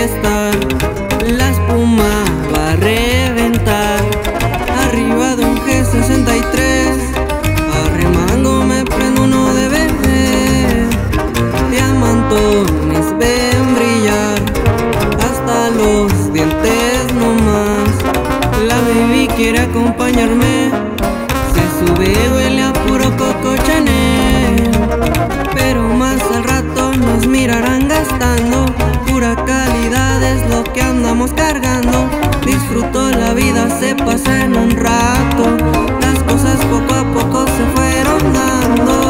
fiesta, la espuma va a reventar. Arriba de un G63, arremango me prendo uno de bebé. Diamantones ven brillar hasta los dientes nomás. La baby quiere acompañarme, se sube, huele a puro Coco Chanel. Pero más al rato nos mirarán gastando, pura calidad es lo que andamos cargando. Disfruto la vida, se pasa en un rato, las cosas poco a poco se fueron dando.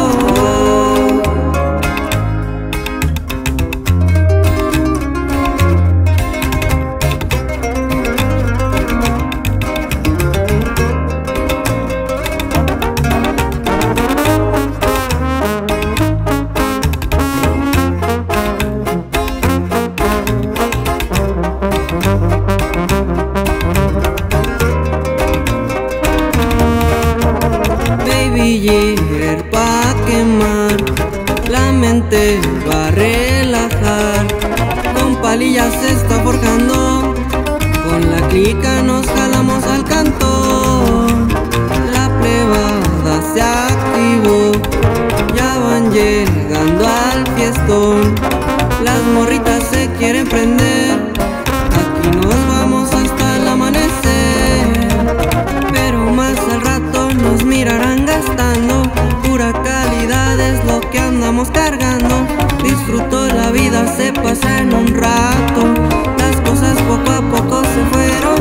Biller pa' quemar, la mente va a relajar. Con palillas se está forjando, con la clica nos jalamos al cantón. La plebada se activó, ya van llegando al fiestón. Las morritas se quieren prender, aquí nos vamos hasta el amanecer. Pero más al rato nos mirarán gastando, pura calidad es lo que andamos cargando. Disfruto la vida, se pasa en un rato, las cosas poco a poco se fueron